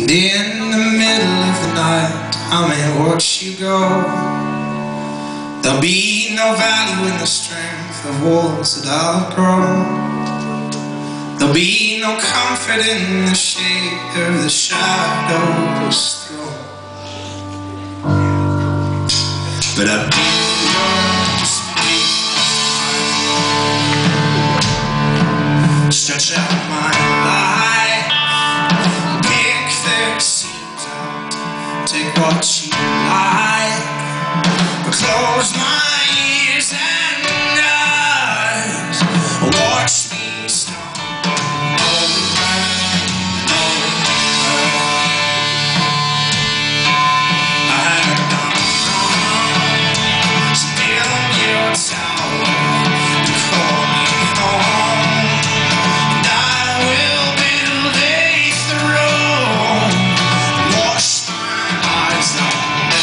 In the middle of the night, I may watch you go. There'll be no value in the strength of walls that I've grown. There'll be no comfort in the shade of the shadow's throne. But I've been yours to speak. Stretch out my life, pick the seams out, take what you like, but close my ears and eyes, watch me stumble over and over. I have done wrong, so build your tower to call me home, and I will build a throne, wash my eyes out.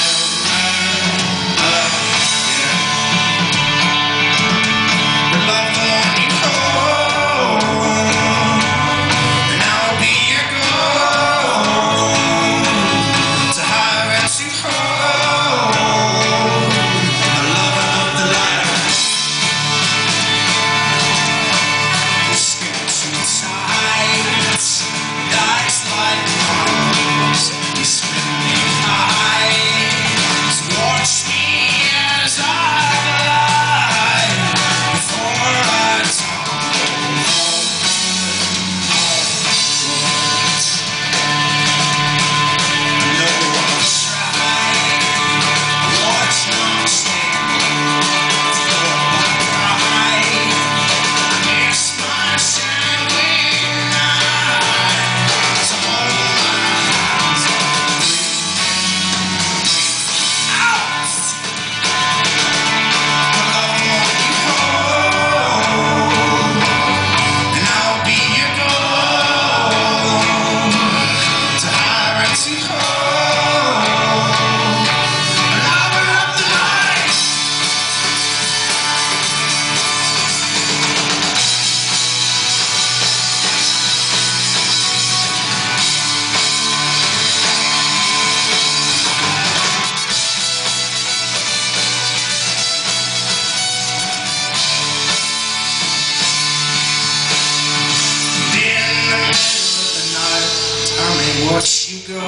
Watch you go.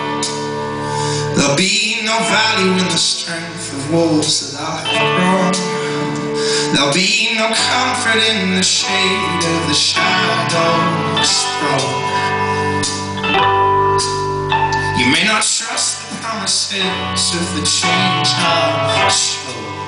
There'll be no value in the strength of walls that I've grown. There'll be no comfort in the shade of the shadow's throne. You may not trust the promises of the change I've shown.